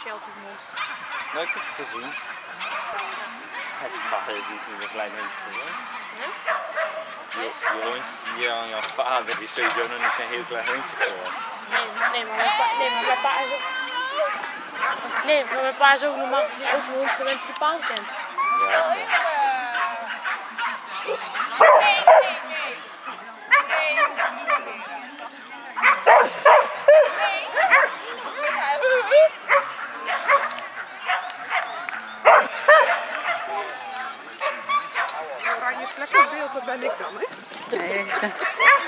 shelter moest. Nee, ik heb het gezien. Het gaat niet een klein hondje hoor. Je hondje hier aan jouw vader is sowieso nog niet zo'n heel klein hondje geworden. Nee, maar mijn pa is ook normaal gezien ook een hond gewend die de paal kent. Ja, Oranje vlekkenbeeld, dat ben ik dan, hè? Nee,